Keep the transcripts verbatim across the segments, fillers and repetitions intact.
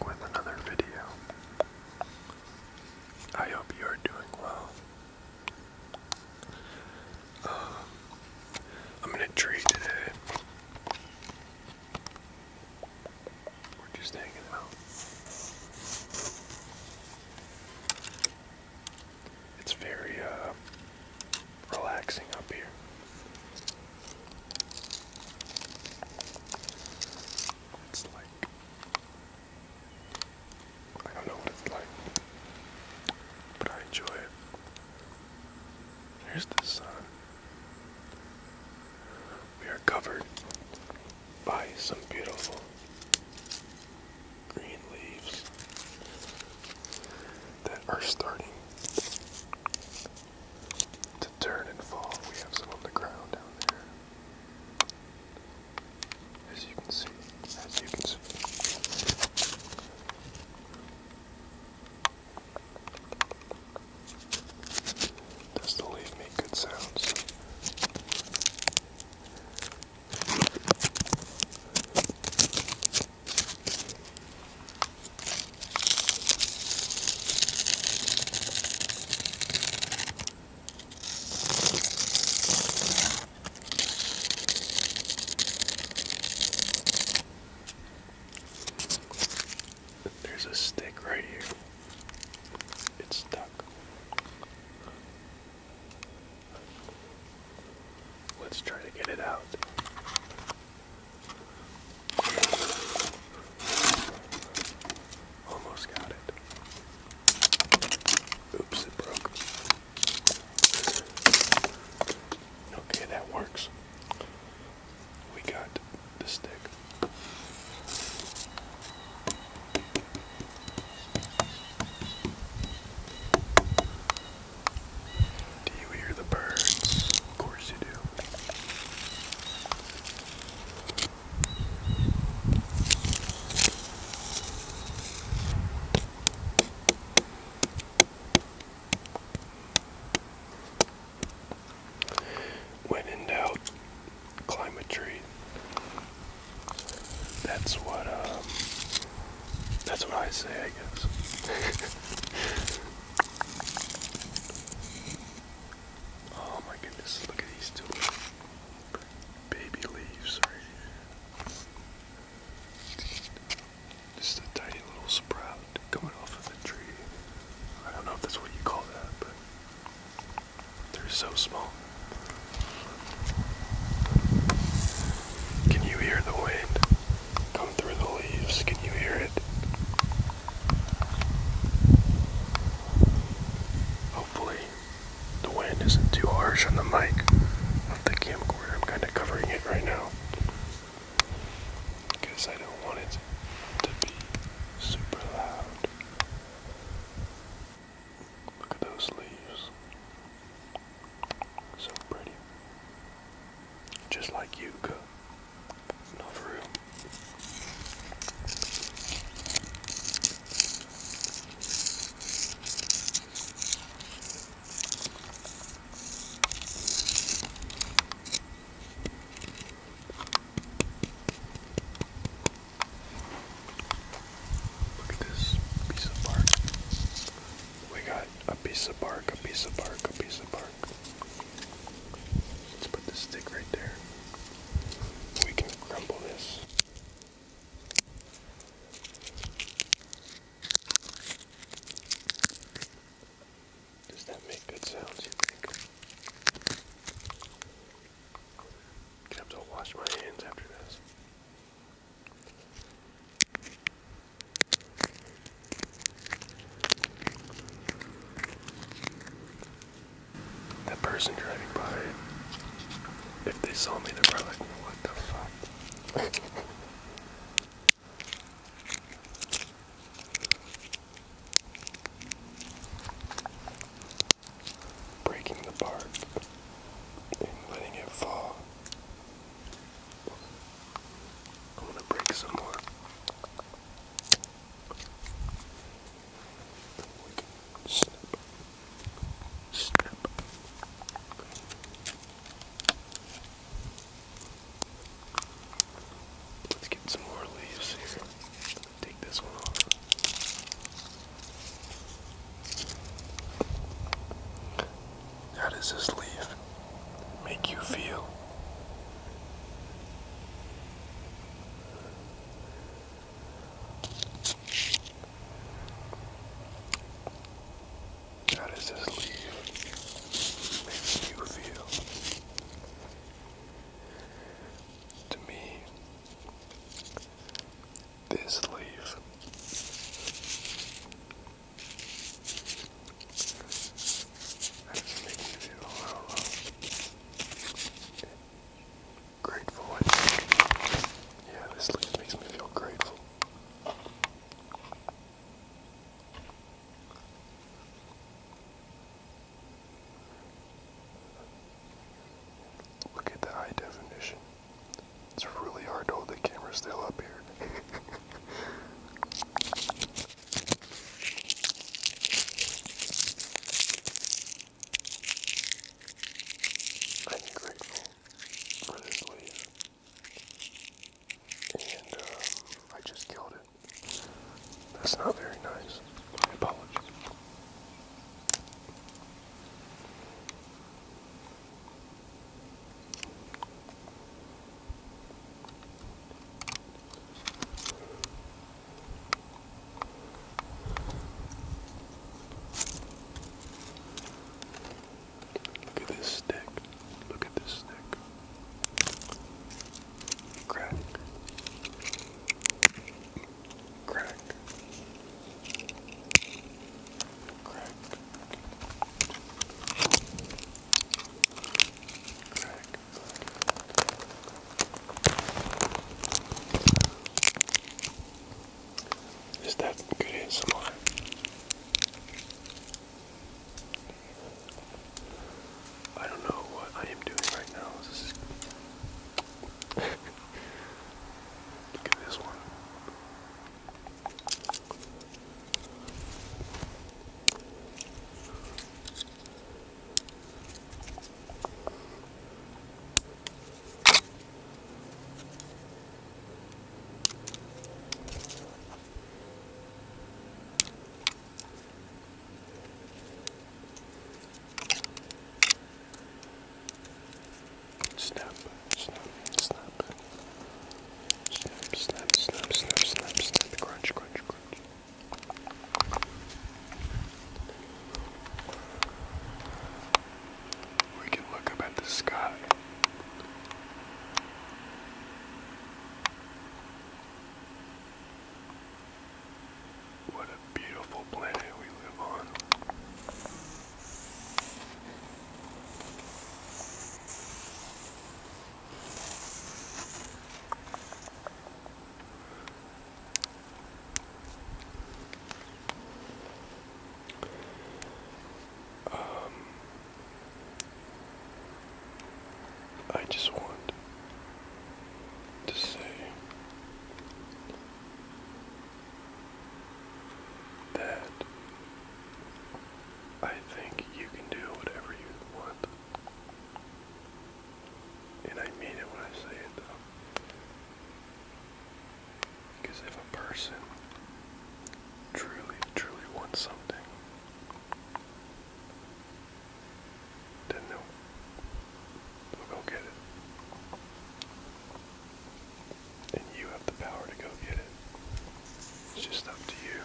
back with another video. I hope you are doing well. Uh, I'm in a tree today. We're just hanging out. It's very uh, relaxing up here. It's like, I don't know what it's like, but I enjoy it. Here's the sun. We are covered by some beautiful green leaves that are starting to turn and fall. We have some on the ground down there. As you can see, as you can see. Does the leaf make good sounds? There's a stick right here. It's stuck. Let's try to get it out. Almost got it. Oops, it broke. Okay, that works. We got the stick. Do you hear the birds? Of course you do. When in doubt, climb a tree. That's what, um, that's what I say, I guess. Oh my goodness, look at these two baby leaves right here. Just a tiny little sprout coming off of the tree. I don't know if that's what you call that, but they're so small. Can you hear the wind come through the leaves? Can you hear it? Hopefully the wind isn't too harsh on the mic of the camcorder. I'm kind of covering it right now because I don't want it to be super loud. Look at those leaves. So pretty. Just like Yucca. Enough room. Look at this piece of bark. We got a piece of bark, a piece of bark, a piece of bark. Let's put the stick right there. We can crumble this. Does that make good sounds, you think? I have to wash my hands after this. That person driving by, if they saw me, they're probably like, what the fuck? Breaking the bark and letting it fall. I'm gonna break some more. We can snip, snip. That's not very nice. I apologize. Look at this stick. Look at this stick. Crack. Crack. Crack. Crack. Is that good A S M R? I don't know what I am doing right now. This is look at this one. Snap, snap, snap. Snap, snap, snap, snap, snap, snap. Crunch, crunch, crunch. We can look up at the sky. What a beautiful planet we live on. Um, I just want to say that I think you can do whatever you want. And I mean it when I say it though. Because if a person truly, truly wants something, then they'll, they'll go get it. And you have the power to go get it. It's just up to you.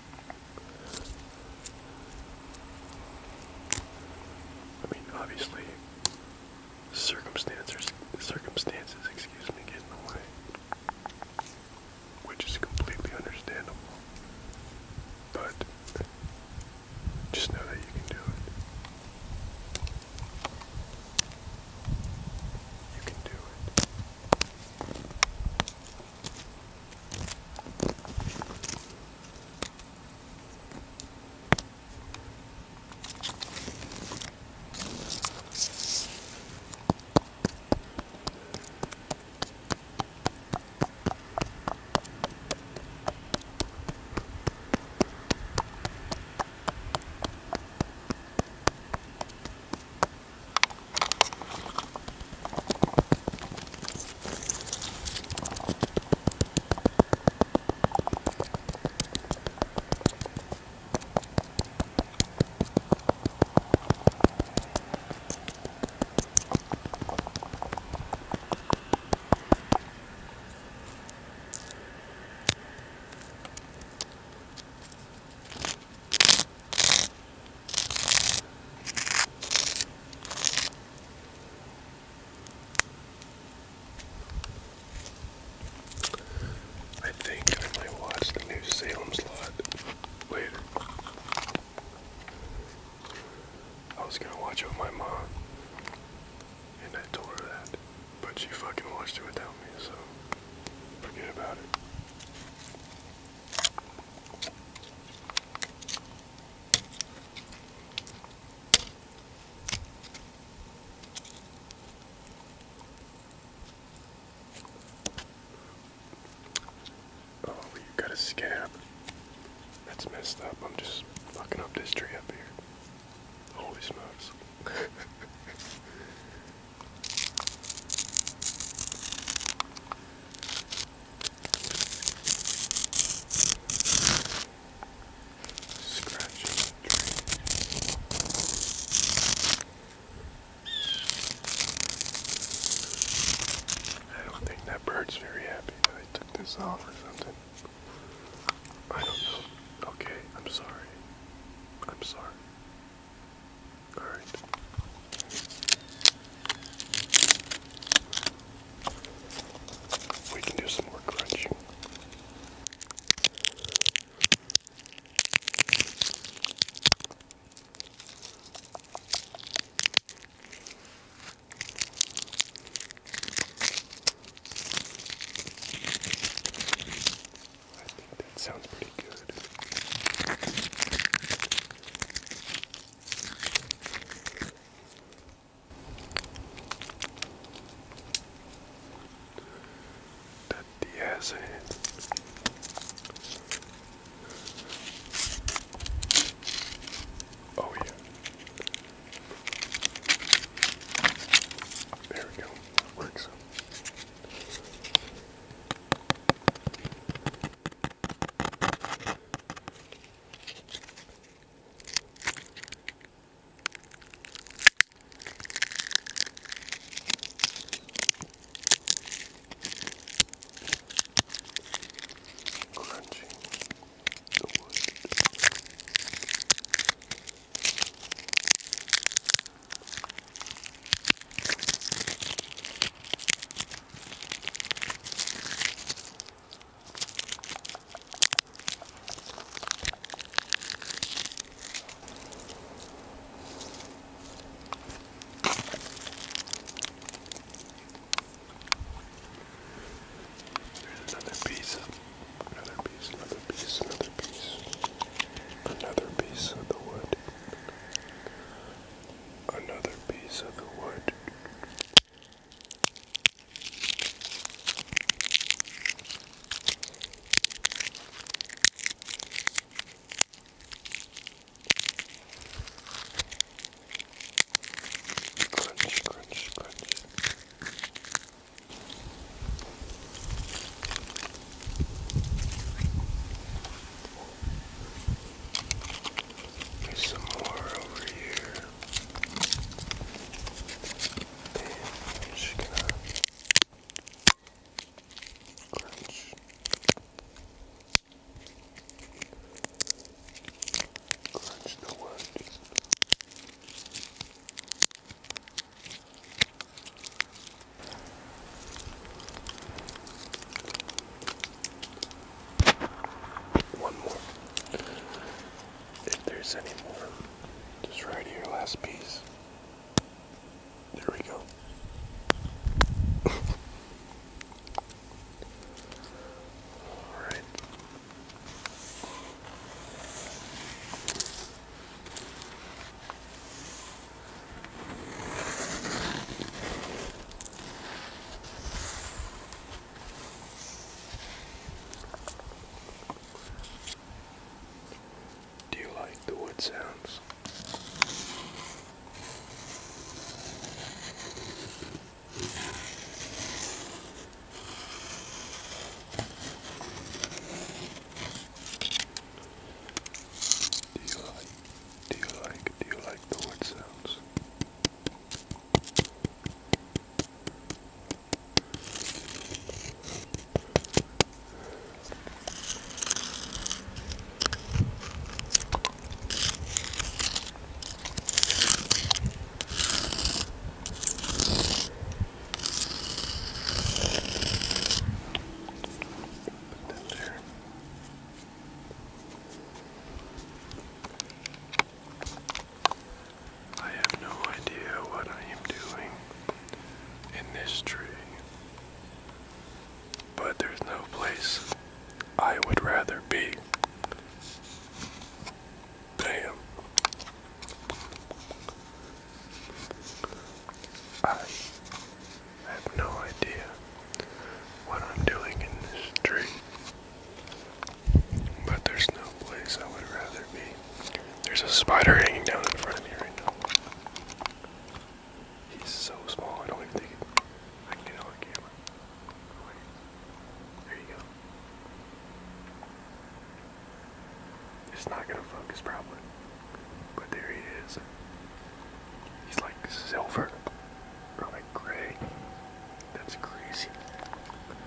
I mean, obviously, circumstances, circumstances, excuse me, get in the way, which is completely understandable. But just know that you can do it. You can do it. I think I might watch the new Salem Slot later. I was gonna watch it with my mom, and I told her that, but she fucking watched it without me, so forget about it. Oh, you got a scab. That's messed up. I'm just fucking up this tree up here. Holy smokes. sorry. I'm sorry. Alright. We can do some more crunching. I think that sounds pretty good. That Diaz in it. Oh yeah. There we go. Works. Crunching the wood. There's another piece, another piece, another piece, another piece, another piece of the wood, another piece of the wood. Crunch, crunch, crunch. There's some more over here. And I'm just gonna crunch. Crunch the wood. One more. If there's any more, just right here, last piece. There we go. Alright. Do you like the wood sounds? Do you like, do you like, do you like the wood sounds? Put that there. I have no idea what I am doing in this tree, but there's no place I would rather be. Bam. I have no idea what I'm doing in this tree, but there's no place I would rather be. There's a spider hanging down in front of me right now. He's so small, I don't even think I can get it on camera. Wait. There you go. It's not gonna focus probably, but there he is. He's like silver, or like gray. That's crazy.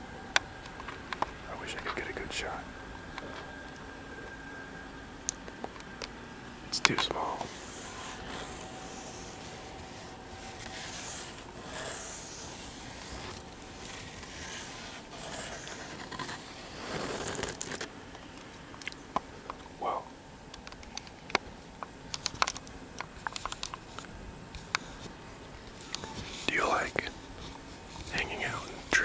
I wish I could get a good shot. too small. Well, do you like hanging out in a tree?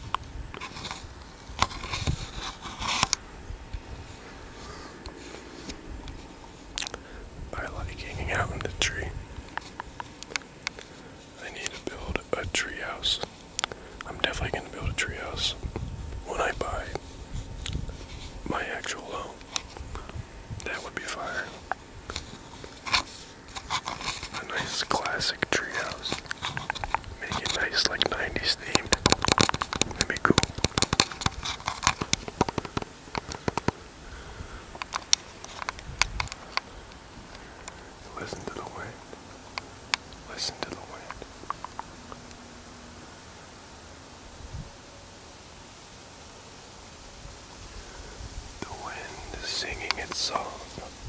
I like hanging out in the tree. I need to build a tree house. I'm definitely going to build a tree house when I buy my actual home. That would be fire. A nice classic tree house. Make it nice, like nineties themed. That'd be cool. Listen to the wind. Listen to the wind. The wind is singing its song